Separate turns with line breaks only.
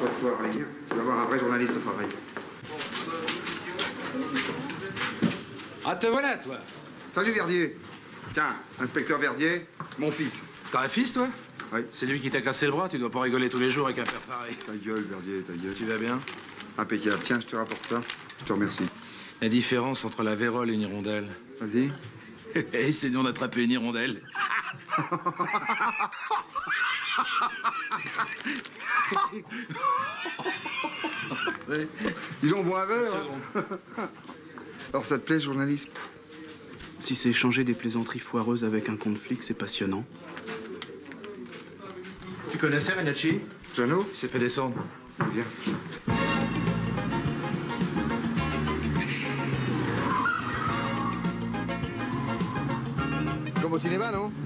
toi ce soir, allez, viens. Tu vas voir un vrai journaliste au travail.
Ah, te voilà, toi.
Salut, Verdier. Tiens, inspecteur Verdier, mon fils.
T'as un fils, toi?
Oui.
C'est lui qui t'a cassé le bras, tu dois pas rigoler tous les jours avec un père pareil.
Ta gueule, Verdier, ta gueule.
Tu vas bien?
Impeccable. Tiens, je te rapporte ça. Je te remercie.
La différence entre la vérole et une hirondelle.
Vas-y.
Essayons d'attraper une hirondelle.
Ouais. Dis donc, bois un verre. Hein. Alors, ça te plaît, journalisme?
Si c'est échanger des plaisanteries foireuses avec un compte flic, c'est passionnant.
Tu connaissais Renacci?
Jeannot?
Il s'est fait descendre.
Viens. C'est comme au cinéma, non?